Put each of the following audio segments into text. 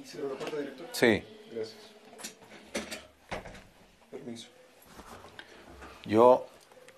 ¿Cierro la puerta, director? Sí. Gracias. Permiso. Yo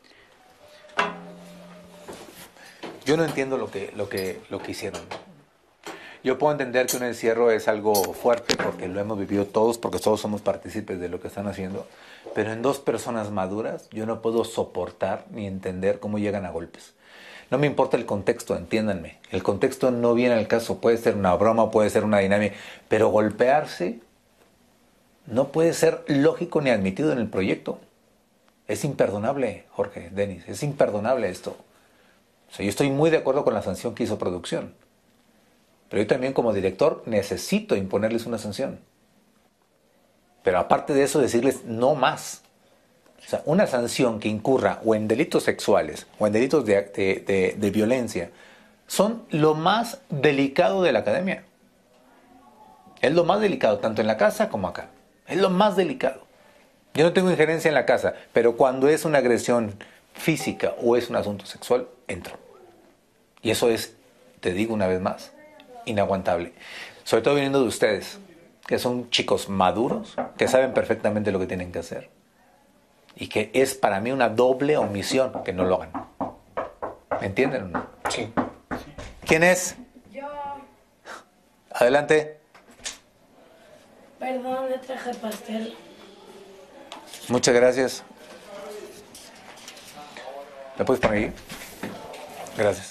no entiendo lo que hicieron. Yo puedo entender que un encierro es algo fuerte porque lo hemos vivido todos, porque todos somos partícipes de lo que están haciendo, pero en dos personas maduras yo no puedo soportar ni entender cómo llegan a golpes. No me importa el contexto, entiéndanme. El contexto no viene al caso. Puede ser una broma, puede ser una dinámica, pero golpearse no puede ser lógico ni admitido en el proyecto. Es imperdonable, Jorge, Denis, es imperdonable esto. O sea, yo estoy muy de acuerdo con la sanción que hizo producción. Pero yo también como director necesito imponerles una sanción. Pero aparte de eso, decirles no más. O sea, una sanción que incurra o en delitos sexuales o en delitos de violencia son lo más delicado de la academia. Es lo más delicado, tanto en la casa como acá. Es lo más delicado. Yo no tengo injerencia en la casa, pero cuando es una agresión física o es un asunto sexual, entro. Y eso es, te digo una vez más, inaguantable. Sobre todo viniendo de ustedes, que son chicos maduros, que saben perfectamente lo que tienen que hacer. Y que es para mí una doble omisión que no lo hagan. ¿Me entienden o no? Sí. ¿Quién es? Yo, Adelante. perdón, le traje pastel. Muchas gracias. ¿Me puedes poner ahí? Gracias.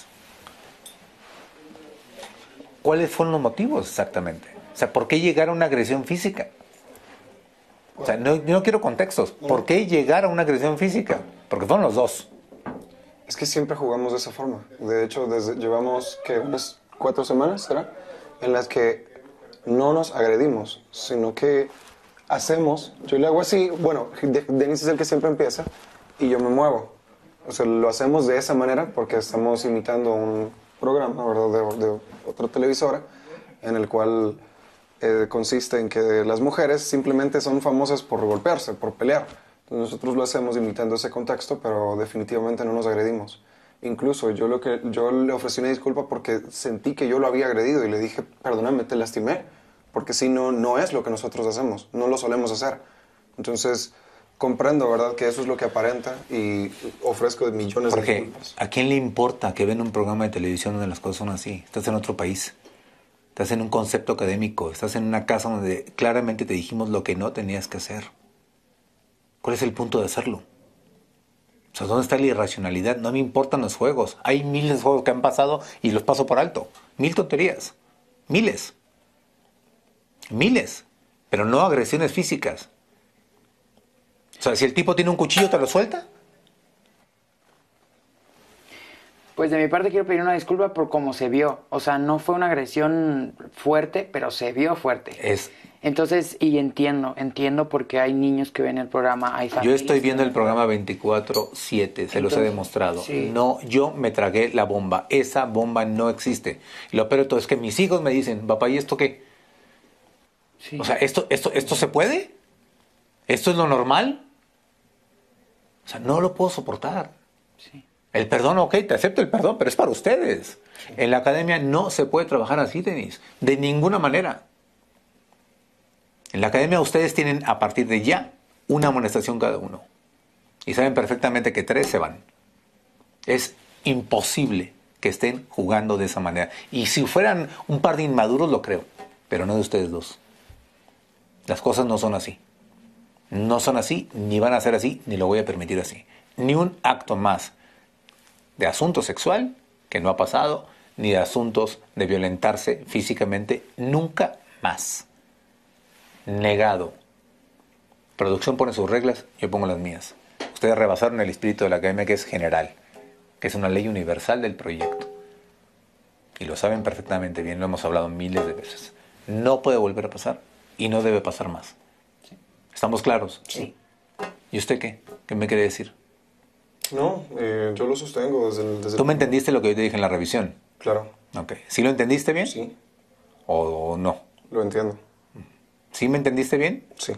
¿Cuáles fueron los motivos exactamente? O sea, ¿por qué llegar a una agresión física? O sea, no quiero contextos. ¿Por qué llegar a una agresión física? Porque fueron los dos. Es que siempre jugamos de esa forma. De hecho, llevamos, ¿qué? Unas 4 semanas, ¿será? En las que no nos agredimos, sino que hacemos, yo le hago así, bueno, Denis es el que siempre empieza y yo me muevo. O sea, lo hacemos de esa manera porque estamos imitando un programa, ¿verdad? De otra televisora, en el cual consiste en que las mujeres simplemente son famosas por golpearse, por pelear. Entonces nosotros lo hacemos imitando ese contexto, pero definitivamente no nos agredimos. Incluso yo le ofrecí una disculpa porque sentí que yo lo había agredido y le dije, perdóname, te lastimé, porque si no es lo que nosotros hacemos, no lo solemos hacer. Entonces comprendo, ¿verdad?, que eso es lo que aparenta y ofrezco millones de disculpas. ¿A quién le importa que ven un programa de televisión donde las cosas son así? Estás en otro país, estás en un concepto académico, estás en una casa donde claramente te dijimos lo que no tenías que hacer. ¿Cuál es el punto de hacerlo? O sea, ¿dónde está la irracionalidad? No me importan los juegos. Hay miles de juegos que han pasado y los paso por alto. 1000 tonterías. Miles. Miles. Pero no agresiones físicas. O sea, si el tipo tiene un cuchillo, ¿te lo suelta? Pues de mi parte quiero pedir una disculpa por cómo se vio. O sea, no fue una agresión fuerte, pero se vio fuerte. Entonces, y entiendo porque hay niños que ven el programa, hay familias. Yo estoy viendo el programa 24/7, se los he demostrado. Sí. No, yo me tragué la bomba. Esa bomba no existe. Y lo peor de todo es que mis hijos me dicen, papá, ¿y esto qué? Sí. O sea, ¿esto se puede? ¿Esto es lo normal? O sea, no lo puedo soportar. Sí. El perdón, ok, te acepto el perdón, pero es para ustedes. Sí. En la academia no se puede trabajar así, Denis. De ninguna manera. En la academia ustedes tienen a partir de ya una amonestación cada uno. Y saben perfectamente que 3 se van. Es imposible que estén jugando de esa manera. Y si fueran un par de inmaduros lo creo, pero no de ustedes dos. Las cosas no son así. No son así, ni van a ser así, ni lo voy a permitir así. Ni un acto más de asunto sexual, que no ha pasado, ni de asuntos de violentarse físicamente, nunca más. Negado. Producción pone sus reglas, yo pongo las mías. Ustedes rebasaron el espíritu de la academia, que es general, que es una ley universal del proyecto. Y lo saben perfectamente bien, lo hemos hablado miles de veces. No puede volver a pasar y no debe pasar más. Sí. ¿Estamos claros? Sí. ¿Y usted qué? ¿Qué me quiere decir? No, yo lo sostengo desde ¿Tú me entendiste lo que yo te dije en la revisión? Claro. Ok. ¿Sí lo entendiste bien? Sí. ¿O no? Lo entiendo. ¿Sí me entendiste bien? Sí.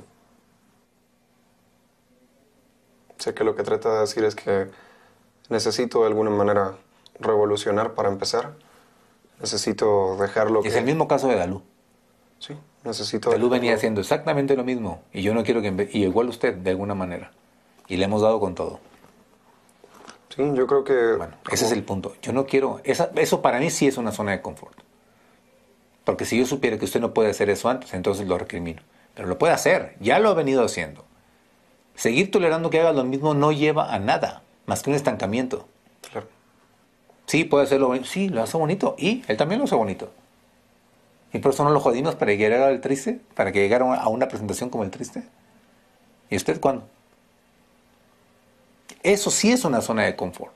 Sé que lo que trata de decir es que necesito de alguna manera revolucionar para empezar. Necesito dejarlo. Es el mismo caso de Dalú. Sí, Necesito... Salud venía haciendo exactamente lo mismo. Y yo no quiero que... Y igual usted, de alguna manera. Y le hemos dado con todo. Sí, yo creo que... Bueno, ese es el punto. Yo no quiero... Eso para mí sí es una zona de confort. Porque si yo supiera que usted no puede hacer eso antes, entonces lo recrimino. Pero lo puede hacer. Ya lo ha venido haciendo. Seguir tolerando que haga lo mismo no lleva a nada. Más que un estancamiento. Claro. Sí, puede hacerlo bonito. Sí, lo hace bonito. Y él también lo hace bonito. Y por eso no lo jodimos para que llegara al triste. Para que llegara a una presentación como el triste. ¿Y usted cuándo? Eso sí es una zona de confort.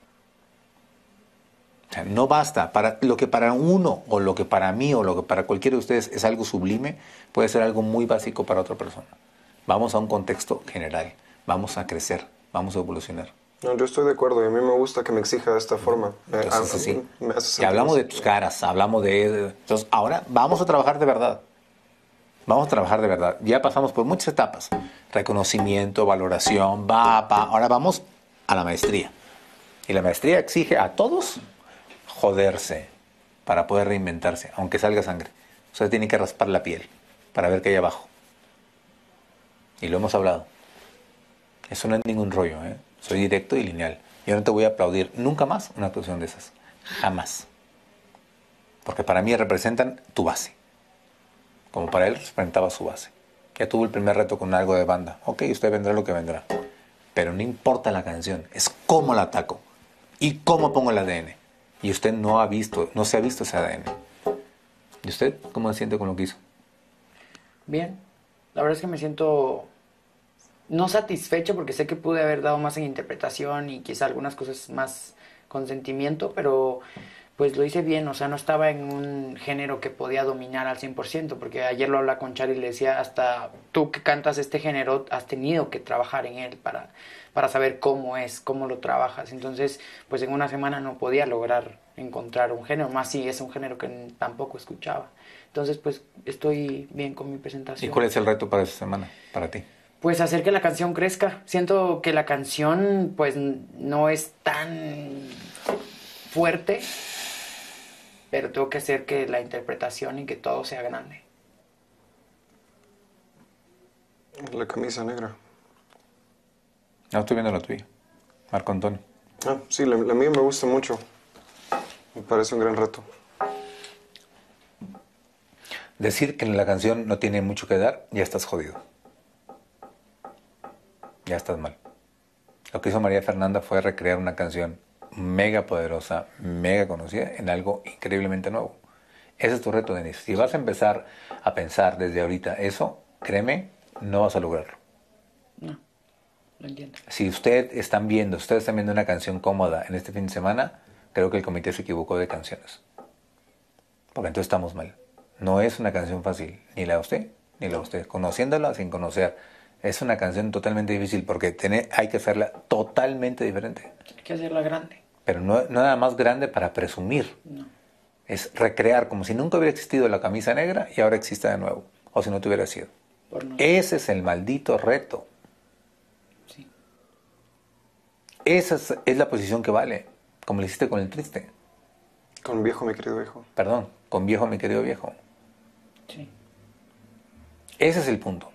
O sea, no basta. Para lo que para uno, o lo que para mí, o lo que para cualquiera de ustedes es algo sublime, puede ser algo muy básico para otra persona. Vamos a un contexto general. Vamos a crecer. Vamos a evolucionar. No, yo estoy de acuerdo y a mí me gusta que me exija de esta forma. Entonces, sí. Me hace Y sentir hablamos de así. tus caras, hablamos de... Entonces, ahora vamos a trabajar de verdad. Vamos a trabajar de verdad. Ya pasamos por muchas etapas. Reconocimiento, valoración, ahora vamos a la maestría. Y la maestría exige a todos joderse para poder reinventarse, aunque salga sangre. Usted tiene que raspar la piel para ver qué hay abajo. Y lo hemos hablado. Eso no es ningún rollo, ¿eh? Soy directo y lineal. Yo no te voy a aplaudir nunca más una actuación de esas. Jamás. Porque para mí representan tu base. Como para él representaba su base. Ya tuvo el primer reto con algo de banda. Ok, usted vendrá lo que vendrá. Pero no importa la canción. Es cómo la ataco. Y cómo pongo el ADN. Y usted no se ha visto ese ADN. ¿Y usted cómo se siente con lo que hizo? Bien. La verdad es que me siento no satisfecho porque sé que pude haber dado más en interpretación y quizá algunas cosas más con sentimiento, pero pues lo hice bien, o sea, no estaba en un género que podía dominar al 100%, porque ayer lo hablaba con Chari y le decía, hasta tú que cantas este género has tenido que trabajar en él para saber cómo lo trabajas. Entonces, pues en una semana no podía lograr encontrar un género, más si es un género que tampoco escuchaba. Entonces, pues estoy bien con mi presentación. ¿Y cuál es el reto para esta semana, para ti? Pues hacer que la canción crezca. Siento que la canción pues no es tan fuerte, pero tengo que hacer que la interpretación y que todo sea grande. La camisa negra. No, estoy viendo la tuya. Marco Antonio. Ah, sí, la mía me gusta mucho. Me parece un gran reto. Decir que la canción no tiene mucho que dar, ya estás jodido. Ya estás mal. Lo que hizo María Fernanda fue recrear una canción mega poderosa, mega conocida, en algo increíblemente nuevo. Ese es tu reto, Denise. Si vas a empezar a pensar desde ahorita eso, créeme, no vas a lograrlo. No, lo entiendo. Si ustedes están viendo una canción cómoda en este fin de semana, creo que el comité se equivocó de canciones. Porque entonces estamos mal. No es una canción fácil, ni la de usted, ni la de usted. Conociéndola sin conocer. Es una canción totalmente difícil porque hay que hacerla totalmente diferente. Hay que hacerla grande. Pero no nada más grande para presumir. No. Es recrear como si nunca hubiera existido la camisa negra y ahora exista de nuevo. O si no te hubiera sido. No. Ese es el maldito reto. Sí. Esa es la posición que vale. Como le hiciste con el triste. Con viejo, mi querido viejo. Perdón, con viejo, mi querido viejo. Sí. Ese es el punto.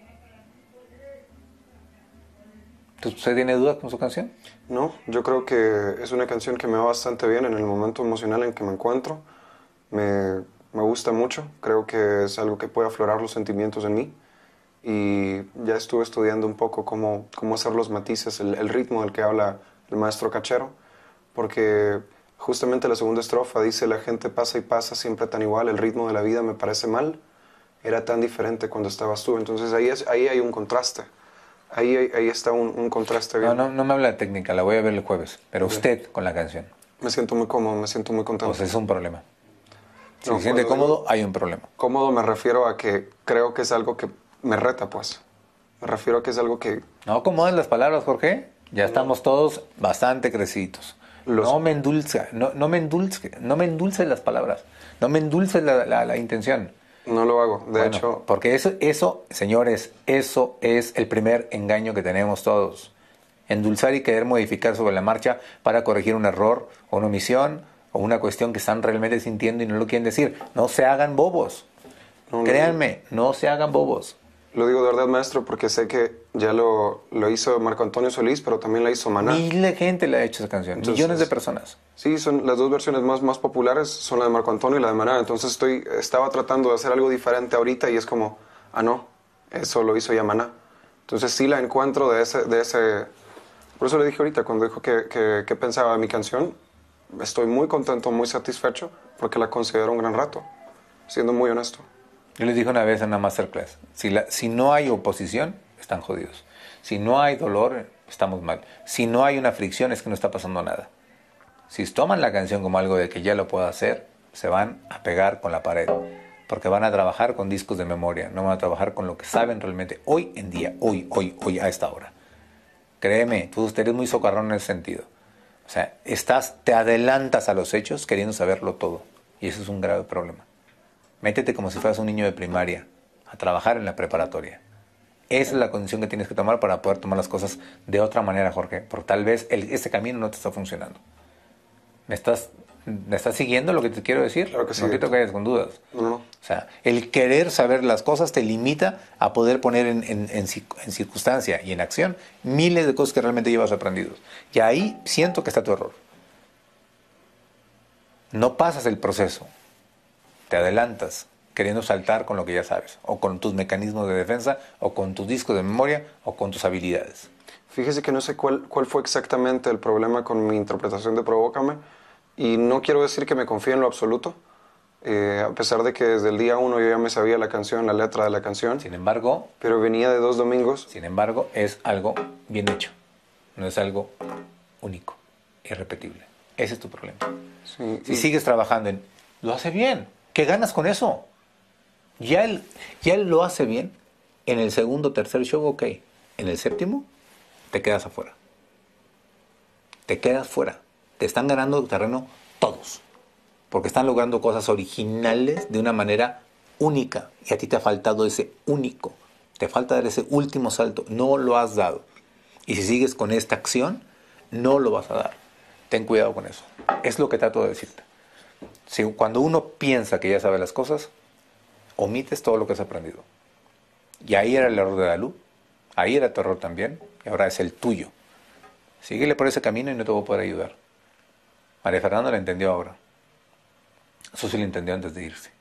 ¿Usted tiene dudas con su canción? No, yo creo que es una canción que me va bastante bien en el momento emocional en que me encuentro. Me gusta mucho, creo que es algo que puede aflorar los sentimientos en mí. Y ya estuve estudiando un poco cómo hacer los matices, el ritmo del que habla el maestro Cachero, porque justamente la segunda estrofa dice: la gente pasa y pasa siempre tan igual, el ritmo de la vida me parece mal, era tan diferente cuando estabas tú. Entonces ahí hay un contraste. Ahí está un contraste bien. No me habla de técnica, la voy a ver el jueves. Pero bien. Usted con la canción. Me siento muy cómodo, me siento muy contento. Pues es un problema. Si se siente cómodo, hay un problema. Cómodo me refiero a que creo que es algo que me reta, pues. Me refiero a que es algo que... No acomodes las palabras, Jorge. Ya estamos todos bastante crecidos. No me endulces las palabras. No me endulces la intención. No lo hago, de hecho... Porque eso, señores, eso es el primer engaño que tenemos todos. Endulzar y querer modificar sobre la marcha para corregir un error o una omisión o una cuestión que están realmente sintiendo y no lo quieren decir. No se hagan bobos. Créanme, no se hagan bobos. Lo digo de verdad, maestro, porque sé que ya lo hizo Marco Antonio Solís, pero también la hizo Maná. Miles de gente le ha hecho esa canción, Entonces, millones de personas. Sí, son las dos versiones más populares, son la de Marco Antonio y la de Maná. Entonces estaba tratando de hacer algo diferente ahorita y es como, no, eso lo hizo ya Maná. Entonces sí la encuentro de ese. Por eso le dije ahorita, cuando dijo que pensaba de mi canción, estoy muy contento, muy satisfecho, porque la considero un gran rato, siendo muy honesto. Yo les dije una vez en una masterclass, si no hay oposición, están jodidos. Si no hay dolor, estamos mal. Si no hay una fricción, es que no está pasando nada. Si toman la canción como algo de que ya lo puedo hacer, se van a pegar con la pared. Porque van a trabajar con discos de memoria, no van a trabajar con lo que saben realmente hoy en día, hoy, a esta hora. Créeme, tú eres muy socarrón en ese sentido. O sea, te adelantas a los hechos queriendo saberlo todo. Y eso es un grave problema. Métete como si fueras un niño de primaria a trabajar en la preparatoria. Esa es la condición que tienes que tomar para poder tomar las cosas de otra manera, Jorge. Porque tal vez ese camino no te está funcionando. ¿Me estás siguiendo lo que te quiero decir? Claro que sí. No te vayas con dudas. No. O sea, el querer saber las cosas te limita a poder poner en circunstancia y en acción miles de cosas que realmente llevas aprendidos. Y ahí siento que está tu error. No pasas el proceso. Te adelantas queriendo saltar con lo que ya sabes, o con tus mecanismos de defensa, o con tus discos de memoria, o con tus habilidades. Fíjese que no sé cuál fue exactamente el problema con mi interpretación de Provócame, y no quiero decir que me confíe en lo absoluto, a pesar de que desde el día 1 yo ya me sabía la canción, la letra de la canción. Sin embargo, pero venía de 2 domingos. Sin embargo, es algo bien hecho, no es algo único, irrepetible. Ese es tu problema. Sí, si sigues trabajando en, lo hace bien, ¿qué ganas con eso? Ya él lo hace bien, en el segundo, tercer show, ok. En el séptimo, te quedas afuera. Te quedas fuera. Te están ganando terreno todos. Porque están logrando cosas originales de una manera única. Y a ti te ha faltado ese único. Te falta dar ese último salto. No lo has dado. Y si sigues con esta acción, no lo vas a dar. Ten cuidado con eso. Es lo que trato de decirte. Cuando uno piensa que ya sabe las cosas, omites todo lo que has aprendido. Y ahí era el error de Dalú. Ahí era tu error también. Y ahora es el tuyo. Síguele por ese camino y no te voy a poder ayudar. María Fernanda lo entendió ahora. Susi lo entendió antes de irse.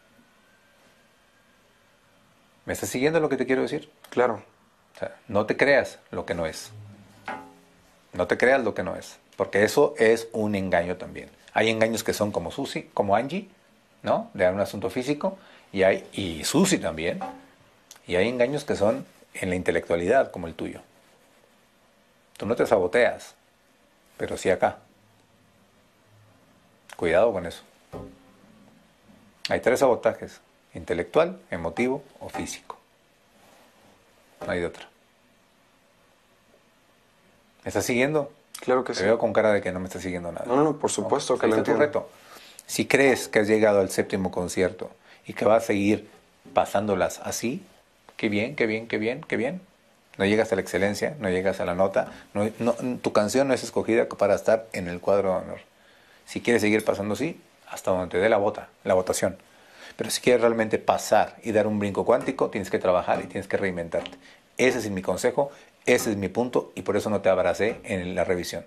¿Me estás siguiendo lo que te quiero decir? Claro. O sea, no te creas lo que no es. No te creas lo que no es. Porque eso es un engaño también. Hay engaños que son como Susi, como Angie, ¿no? De un asunto físico. Y Susi también. Y hay engaños que son en la intelectualidad, como el tuyo. Tú no te saboteas, pero sí acá. Cuidado con eso. Hay 3 sabotajes: intelectual, emotivo o físico. No hay de otra. ¿Me estás siguiendo? Claro que sí. Te veo con cara de que no me estás siguiendo nada. No, por supuesto que lo entiendo. Reto. Si crees que has llegado al 7º concierto y que vas a seguir pasándolas así, qué bien. No llegas a la excelencia, no llegas a la nota. Tu canción no es escogida para estar en el cuadro de honor. Si quieres seguir pasando así, hasta donde te dé la votación. Pero si quieres realmente pasar y dar un brinco cuántico, tienes que trabajar y tienes que reinventarte. Ese es mi consejo, ese es mi punto, y por eso no te abracé en la revisión.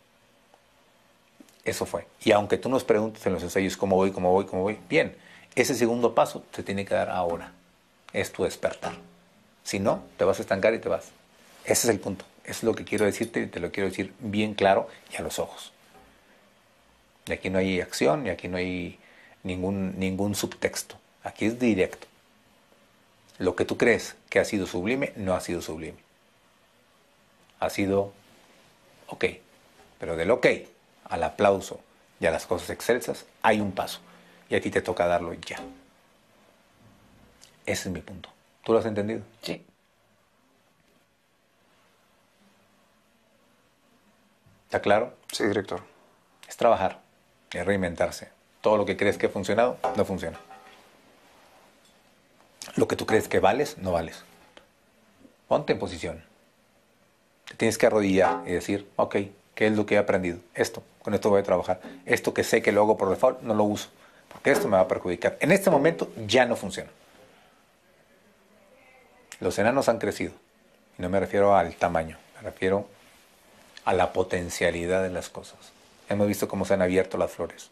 Eso fue. Y aunque tú nos preguntes en los ensayos cómo voy, bien, ese segundo paso se tiene que dar ahora. Es tu despertar. Si no, te vas a estancar y te vas. Ese es el punto. Eso es lo que quiero decirte y te lo quiero decir bien claro y a los ojos. Y aquí no hay acción y aquí no hay ningún subtexto. Aquí es directo. Lo que tú crees que ha sido sublime, no ha sido sublime. Ha sido ok. Pero del ok al aplauso y a las cosas excelsas hay un paso. Y a ti te toca darlo ya. Ese es mi punto. ¿Tú lo has entendido? Sí. ¿Está claro? Sí, director. Es trabajar, es reinventarse. Todo lo que crees que ha funcionado, no funciona. Lo que tú crees que vales, no vales. Ponte en posición. Te tienes que arrodillar y decir, ok, ¿qué es lo que he aprendido? Esto, con esto voy a trabajar. Esto que sé que lo hago por default, no lo uso, porque esto me va a perjudicar. En este momento ya no funciona. Los enanos han crecido. Y no me refiero al tamaño, me refiero a la potencialidad de las cosas. Hemos visto cómo se han abierto las flores.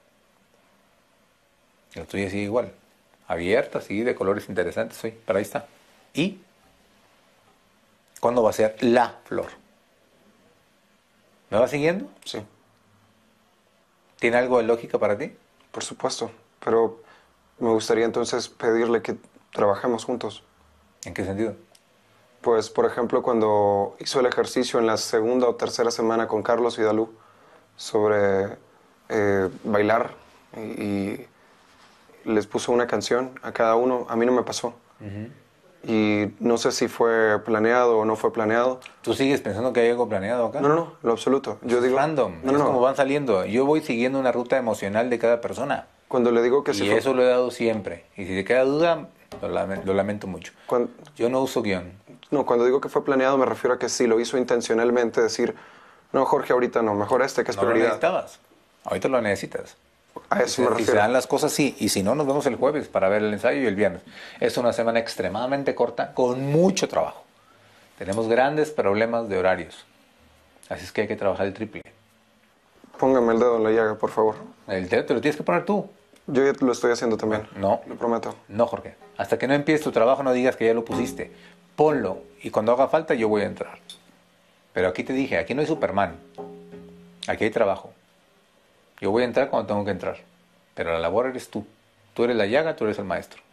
Y la tuya sigue igual. Abierta, sí, de colores interesantes, sí, pero ahí está. ¿Y cuándo va a ser la flor? ¿Me va siguiendo? Sí, ¿Tiene algo de lógica para ti? por supuesto. Pero me gustaría entonces pedirle que trabajemos juntos. ¿En qué sentido? Pues, por ejemplo, cuando hizo el ejercicio en la segunda o tercera semana con Carlos y Dalú sobre bailar y les puso una canción a cada uno, a mí no me pasó. Y no sé si fue planeado o no fue planeado. ¿Tú sigues pensando que hay algo planeado acá? No, no, no, lo absoluto. Yo digo... Random, No, es no, como no. van saliendo. Yo voy siguiendo una ruta emocional de cada persona. Cuando le digo que Y sí fue... eso lo he dado siempre. Y si te queda duda, lo lamento mucho. Cuando, Yo no uso guión. no, cuando digo que fue planeado me refiero a que sí lo hizo intencionalmente, decir, no, Jorge, ahorita no, mejor este que es No lo prioridad. necesitabas. Ahorita lo necesitas. A eso me Si se refiero. dan las cosas, sí. Y si no, nos vemos el jueves para ver el ensayo y el viernes. Es una semana extremadamente corta, con mucho trabajo. Tenemos grandes problemas de horarios. Así es que hay que trabajar el triple. Póngame el dedo en la llaga, por favor. El dedo te lo tienes que poner tú. Yo ya lo estoy haciendo también. No. Lo prometo. No, Jorge. Hasta que no empieces tu trabajo, no digas que ya lo pusiste. Ponlo. Y cuando haga falta, yo voy a entrar. Pero aquí te dije, aquí no hay Superman. Aquí hay trabajo. Yo voy a entrar cuando tengo que entrar. Pero la labor eres tú. Tú eres la llaga, tú eres el maestro.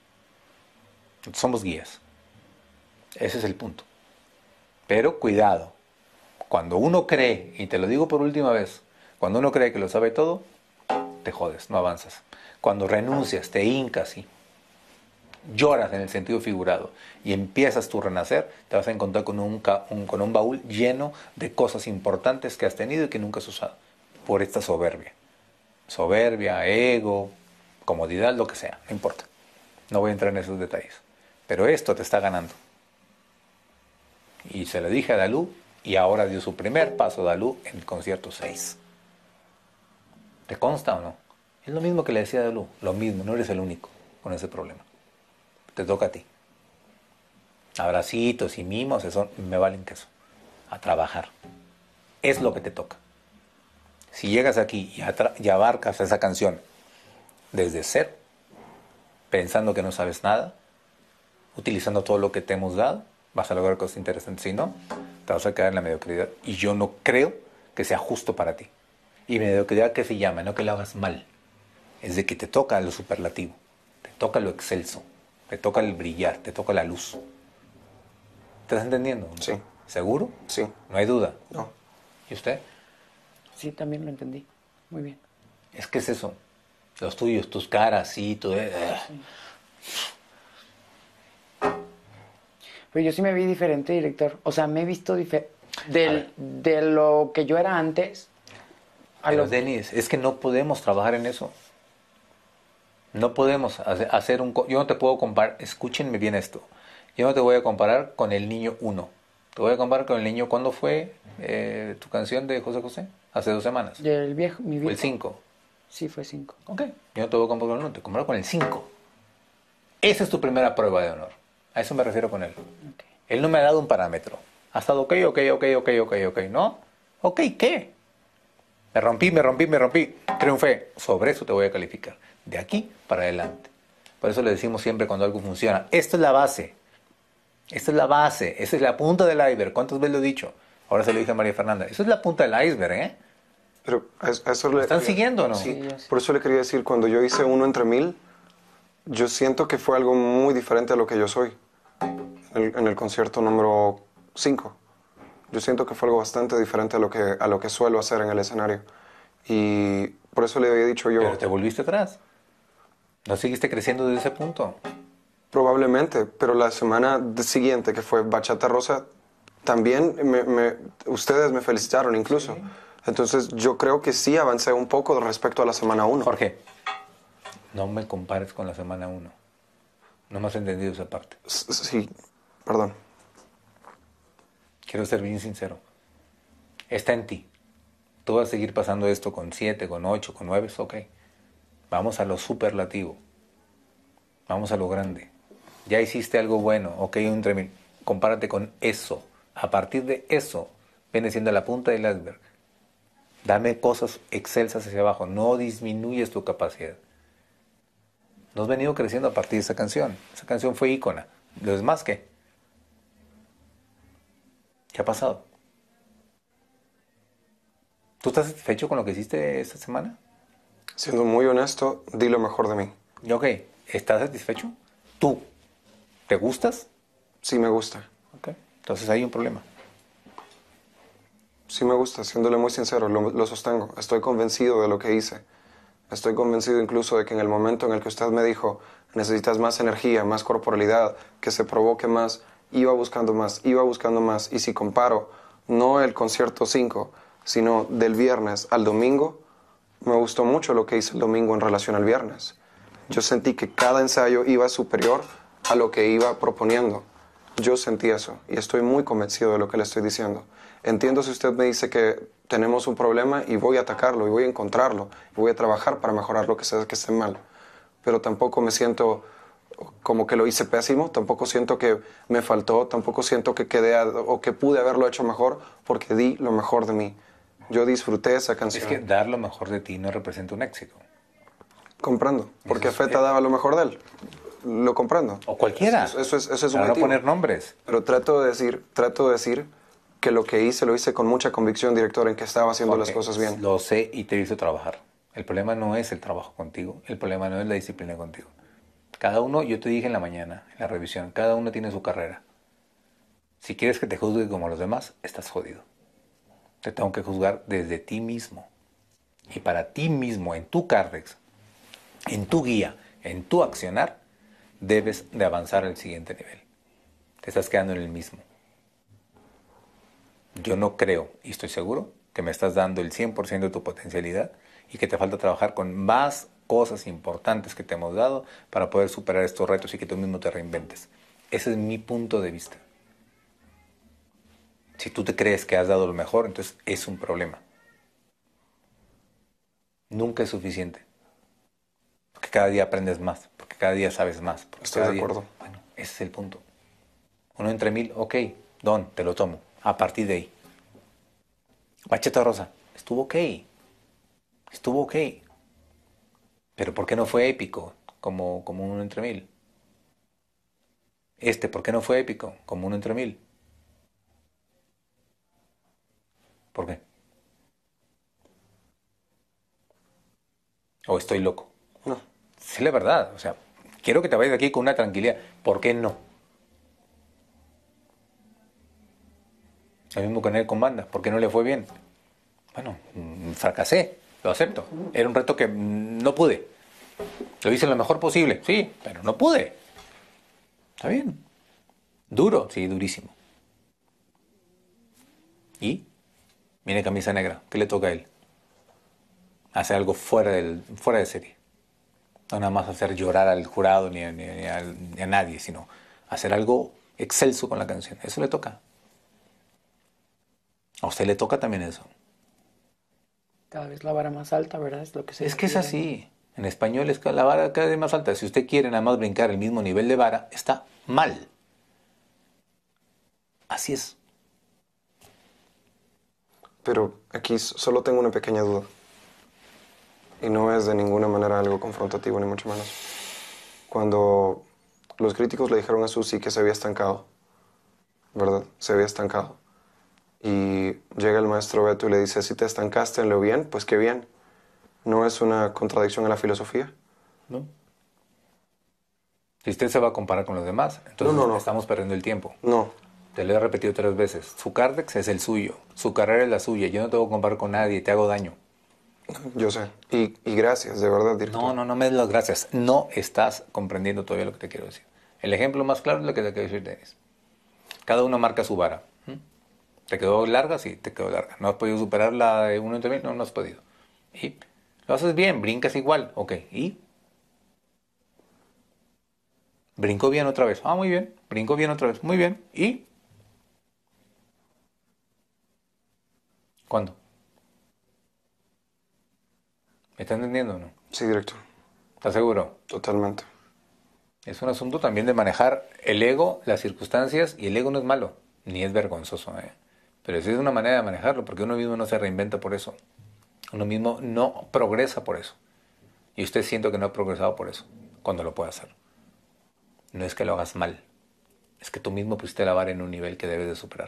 Somos guías. Ese es el punto. Pero cuidado. Cuando uno cree, y te lo digo por última vez, cuando uno cree que lo sabe todo, te jodes, no avanzas. Cuando renuncias, te hincas y lloras en el sentido figurado y empiezas tu renacer, te vas a encontrar con un baúl lleno de cosas importantes que has tenido y que nunca has usado. Por esta soberbia. Soberbia, ego, comodidad, lo que sea, no importa. No voy a entrar en esos detalles. Pero esto te está ganando. Y se lo dije a Dalú y ahora dio su primer paso Dalú en el concierto 6. ¿Te consta o no? Es lo mismo que le decía a Dalú, lo mismo, no eres el único con ese problema. Te toca a ti. Abracitos y mimos, eso me valen queso. A trabajar. Es lo que te toca. Si llegas aquí y abarcas esa canción desde cero, pensando que no sabes nada, utilizando todo lo que te hemos dado, vas a lograr cosas interesantes. Si no, te vas a quedar en la mediocridad. Y yo no creo que sea justo para ti. Y mediocridad, ¿qué se llama? No que lo hagas mal. Es de que te toca lo superlativo, te toca lo excelso, te toca el brillar, te toca la luz. ¿Estás entendiendo? Sí. ¿Seguro? Sí. No hay duda. No. ¿Y usted? Sí, también lo entendí. Muy bien. Es que es eso. Los tuyos, tus caras, sí, todo. Pero yo sí me vi diferente, director. O sea, me he visto de lo que yo era antes a Pero lo... Denis, es que no podemos trabajar en eso. No podemos hacer un... Yo no te puedo comparar... Escúchenme bien esto. Yo no te voy a comparar con el niño 1. Te voy a comparar con el niño... ¿Cuándo fue tu canción de José José? Hace 2 semanas. Del viejo, mi viejo. Fue el 5. Sí, fue 5. Ok. Yo no te voy a comparar con el 1, te comparo con el 5. Esa es tu primera prueba de honor. A eso me refiero con él. Okay. Él no me ha dado un parámetro. Ha estado ok, ¿no? Ok, ¿qué? Me rompí. Triunfé. Sobre eso te voy a calificar. De aquí para adelante. Por eso le decimos siempre cuando algo funciona. Esto es la base. Esta es la base. Esa es la punta del iceberg. ¿Cuántas veces lo he dicho? Ahora se lo dije a María Fernanda. Eso es la punta del iceberg, ¿eh? Pero a eso le... ¿Están siguiendo o no? Sí, Sí. por eso le quería decir, cuando yo hice 1 entre 1000, yo siento que fue algo muy diferente a lo que yo soy. En el concierto número 5. Yo siento que fue algo bastante diferente a lo que suelo hacer en el escenario. Y por eso le había dicho yo... Pero te volviste atrás. No seguiste creciendo desde ese punto. Probablemente, pero la semana siguiente, que fue Bachata Rosa, también ustedes me felicitaron incluso. Sí. Entonces yo creo que sí avancé un poco respecto a la semana 1. Jorge, no me compares con la semana 1. No me has entendido esa parte. Sí, perdón. Quiero ser bien sincero. Está en ti. Tú vas a seguir pasando esto con 7, con 8, con 9, ok. Vamos a lo superlativo. Vamos a lo grande. Ya hiciste algo bueno, ok, un entre mil. Compárate con eso. A partir de eso, viene siendo la punta del iceberg. Dame cosas excelsas hacia abajo. No disminuyes tu capacidad. No has venido creciendo a partir de esa canción. Esa canción fue ícona. ¿Lo demás qué? ¿Qué ha pasado? ¿Tú estás satisfecho con lo que hiciste esta semana? Siendo muy honesto, di lo mejor de mí. Ok, ¿estás satisfecho? ¿Tú te gustas? Sí me gusta. Ok, entonces hay un problema. Sí me gusta, siéndole muy sincero, lo sostengo. Estoy convencido de lo que hice. Estoy convencido incluso de que en el momento en el que usted me dijo, necesitas más energía, más corporalidad, que se provoque más, iba buscando más, iba buscando más. Y si comparo, no el concierto 5, sino del viernes al domingo, me gustó mucho lo que hice el domingo en relación al viernes. Yo sentí que cada ensayo iba superior a lo que iba proponiendo. Yo sentí eso y estoy muy convencido de lo que le estoy diciendo. Entiendo si usted me dice que tenemos un problema y voy a atacarlo y voy a encontrarlo y voy a trabajar para mejorar lo que sea que esté mal. Pero tampoco me siento como que lo hice pésimo, tampoco siento que me faltó, tampoco siento que o que pude haberlo hecho mejor porque di lo mejor de mí. Yo disfruté esa canción. Es que dar lo mejor de ti no representa un éxito. Comprendo, porque Eso es, Feta daba lo mejor de él. Lo comprendo. O cualquiera. Eso es para no subjetivo. poner nombres. Pero trato de decir que lo que hice lo hice con mucha convicción, director, en que estaba haciendo las Jorge, cosas bien. Lo sé y te hizo trabajar. El problema no es el trabajo contigo. El problema no es la disciplina contigo. Cada uno, yo te dije en la mañana, en la revisión, cada uno tiene su carrera. Si quieres que te juzgue como los demás, estás jodido. Te tengo que juzgar desde ti mismo. Y para ti mismo, en tu Cardex, en tu guía, en tu accionar, debes de avanzar al siguiente nivel. Te estás quedando en el mismo. Yo no creo, y estoy seguro, que me estás dando el 100% de tu potencialidad y que te falta trabajar con más cosas importantes que te hemos dado para poder superar estos retos y que tú mismo te reinventes. Ese es mi punto de vista. Si tú te crees que has dado lo mejor, entonces es un problema. Nunca es suficiente. Porque cada día aprendes más, porque cada día sabes más. Estoy de acuerdo. Bueno, ese es el punto. Uno entre mil, ok, don, te lo tomo. A partir de ahí. Bachata Rosa, estuvo ok. Estuvo ok. Pero ¿por qué no fue épico como uno entre mil? ¿Por qué no fue épico como uno entre mil? ¿Por qué? ¿O estoy loco? No. Sí, la verdad. O sea, quiero que te vayas de aquí con una tranquilidad. ¿Por qué no? Lo mismo con él con banda. ¿Por qué no le fue bien? Bueno, fracasé. Lo acepto. Era un reto que no pude. Lo hice lo mejor posible. Sí, pero no pude. Está bien. Duro. Sí, durísimo. ¿Y? Viene camisa negra. ¿Qué le toca a él? Hacer algo fuera de serie. No nada más hacer llorar al jurado ni a nadie, sino hacer algo excelso con la canción. Eso le toca. A usted le toca también eso. Cada vez la vara más alta, ¿verdad? Es lo que se Es que es refiere. así. En español es que la vara cada vez más alta. Si usted quiere nada más brincar el mismo nivel de vara, está mal. Así es. Pero aquí solo tengo una pequeña duda. Y no es de ninguna manera algo confrontativo, ni mucho menos. Cuando los críticos le dijeron a Susi que se había estancado, ¿verdad? Se había estancado. Y llega el maestro Beto y le dice, si te estancaste en lo bien, pues qué bien. ¿No es una contradicción a la filosofía? ¿No? Si usted se va a comparar con los demás, entonces No. estamos perdiendo el tiempo. No. Te lo he repetido 3 veces. Su Cardex es el suyo. Su carrera es la suya. Yo no te voy a comparar con nadie. Te hago daño. Yo sé. Y gracias, de verdad, director. No me des las gracias. No estás comprendiendo todavía lo que te quiero decir. El ejemplo más claro es lo que te quiero decir, Denis. Cada uno marca su vara. ¿Te quedó larga? Sí, te quedó larga. ¿No has podido superar la de uno entre mil? No, no has podido. Y lo haces bien, brincas igual. Ok, ¿y? Brincó bien otra vez. Ah, muy bien. Brincó bien otra vez. Muy bien. ¿Y? ¿Cuándo? ¿Me está entendiendo o no? Sí, director. ¿Estás seguro? Totalmente. Es un asunto también de manejar el ego, las circunstancias, y el ego no es malo, ni es vergonzoso, ¿eh? Pero sí es una manera de manejarlo, porque uno mismo no se reinventa por eso. Uno mismo no progresa por eso. Y usted siento que no ha progresado por eso, cuando lo puede hacer. No es que lo hagas mal, es que tú mismo pusiste la vara en un nivel que debes de superar.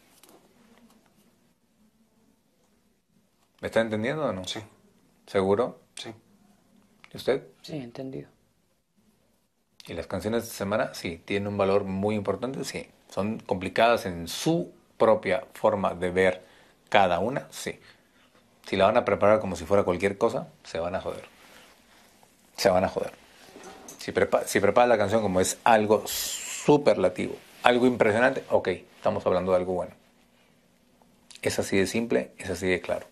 ¿Me está entendiendo o no? Sí. ¿Seguro? Sí. ¿Y usted? Sí, entendido. ¿Y las canciones de semana? Sí, tienen un valor muy importante, sí. Son complicadas en su propia forma de ver cada una, sí. Si la van a preparar como si fuera cualquier cosa, se van a joder. Se van a joder. Si preparas la canción como es algo superlativo, algo impresionante, ok, estamos hablando de algo bueno. Es así de simple, es así de claro.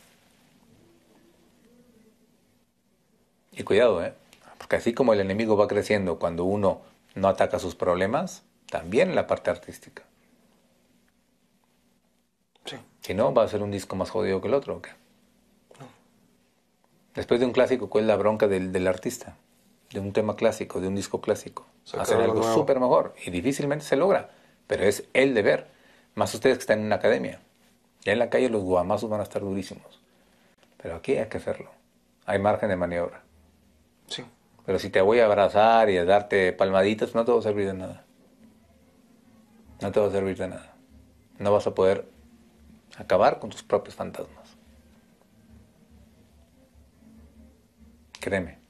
Y cuidado, porque así como el enemigo va creciendo cuando uno no ataca sus problemas, también la parte artística. Sí. Si no, va a ser un disco más jodido que el otro, ¿o qué? No. Después de un clásico, ¿cuál es la bronca del artista? De un tema clásico, de un disco clásico. Hacer algo súper mejor. Y difícilmente se logra, pero es el deber. Más ustedes que están en una academia. Ya en la calle los guamazos van a estar durísimos. Pero aquí hay que hacerlo. Hay margen de maniobra. Sí. Pero si te voy a abrazar y a darte palmaditas, no te va a servir de nada. No te va a servir de nada. No vas a poder acabar con tus propios fantasmas. Créeme.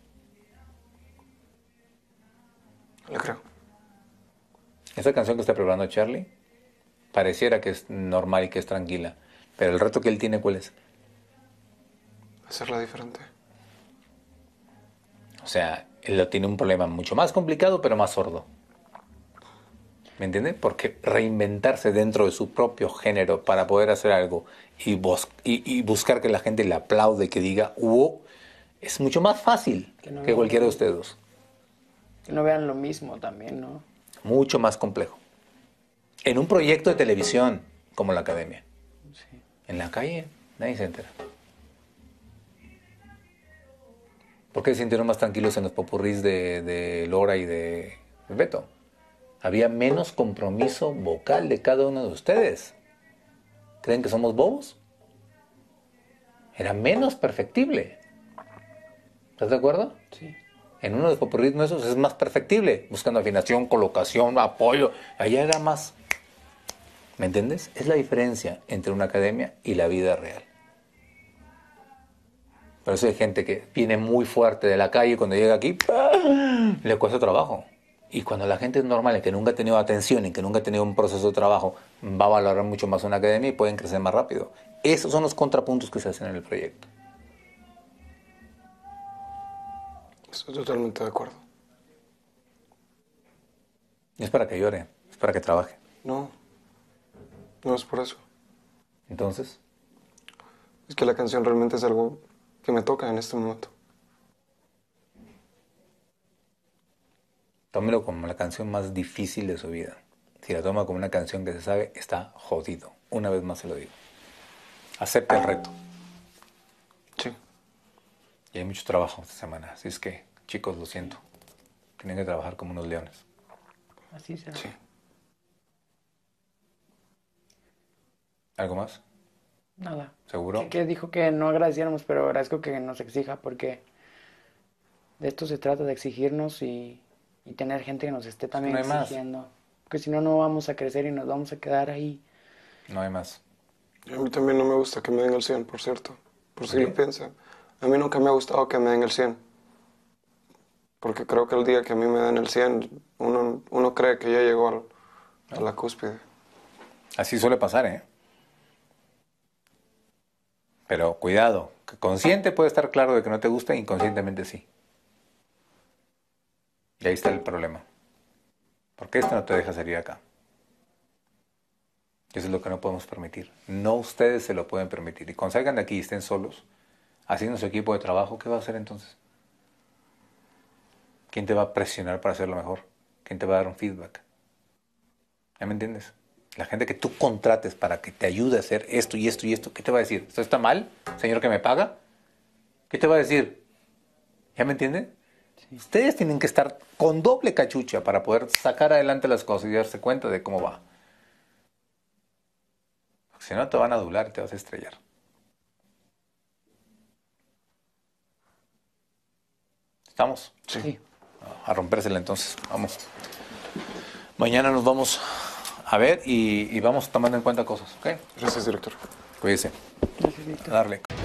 Lo creo. Esa canción que está preparando Charlie pareciera que es normal y que es tranquila. Pero el reto que él tiene, ¿cuál es? Hacerla diferente. O sea, él tiene un problema mucho más complicado, pero más sordo. ¿Me entiendes? Porque reinventarse dentro de su propio género para poder hacer algo y buscar que la gente le aplaude y que diga, wow, es mucho más fácil que cualquiera de ustedes dos. Que no vean lo mismo también, ¿no? Mucho más complejo. En un proyecto de televisión como la Academia. Sí. En la calle nadie se entera. ¿Por qué se sintieron más tranquilos en los popurrís de Lora y de Beto? Había menos compromiso vocal de cada uno de ustedes. ¿Creen que somos bobos? Era menos perfectible. ¿Estás de acuerdo? Sí. En uno de los popurrís nuestros es más perfectible, buscando afinación, colocación, apoyo. Allá era más. ¿Me entiendes? Es la diferencia entre una academia y la vida real. Por eso hay gente que viene muy fuerte de la calle y cuando llega aquí, le cuesta trabajo. Y cuando la gente es normal y que nunca ha tenido atención y que nunca ha tenido un proceso de trabajo, va a valorar mucho más una academia y pueden crecer más rápido. Esos son los contrapuntos que se hacen en el proyecto. Estoy totalmente de acuerdo. Y es para que llore, es para que trabaje. No, no es por eso. Entonces, Es que la canción realmente es algo que me toca en este momento. tómelo como la canción más difícil de su vida. Si la toma como una canción que se sabe, está jodido. Una vez más se lo digo. Acepte el reto. Sí. Y hay mucho trabajo esta semana. Así es que, chicos, lo siento. Tienen que trabajar como unos leones. Así será. Sí. ¿Algo más? Nada. ¿Seguro? Que dijo que no agradeciéramos, pero agradezco que nos exija porque de esto se trata, de exigirnos y tener gente que nos esté también No hay más. exigiendo. Porque si no, no vamos a crecer y nos vamos a quedar ahí. No hay más. Y a mí también no me gusta que me den el 100, por cierto. Por si ¿Ok? lo piensan. A mí nunca me ha gustado que me den el 100. Porque creo que el día que a mí me den el 100, uno cree que ya llegó a la cúspide. Así suele pasar, ¿eh? Pero cuidado, que consciente puede estar claro de que no te gusta, inconscientemente sí. Y ahí está el problema. Porque esto no te deja salir acá. Eso es lo que no podemos permitir. No ustedes se lo pueden permitir. Y cuando salgan de aquí y estén solos, haciendo su equipo de trabajo, ¿qué va a hacer entonces? ¿Quién te va a presionar para hacerlo mejor? ¿Quién te va a dar un feedback? ¿Ya me entiendes? La gente que tú contrates para que te ayude a hacer esto y esto y esto, ¿qué te va a decir? ¿Esto está mal, señor que me paga? ¿Qué te va a decir? ¿Ya me entienden? Sí. Ustedes tienen que estar con doble cachucha para poder sacar adelante las cosas y darse cuenta de cómo va. Porque si no te van a adular y te vas a estrellar. ¿Estamos? Sí. A rompérsela entonces. Vamos. Mañana nos vamos a ver y vamos tomando en cuenta cosas, ¿ok? Gracias, director. Cuídese. Gracias, Víctor. A darle.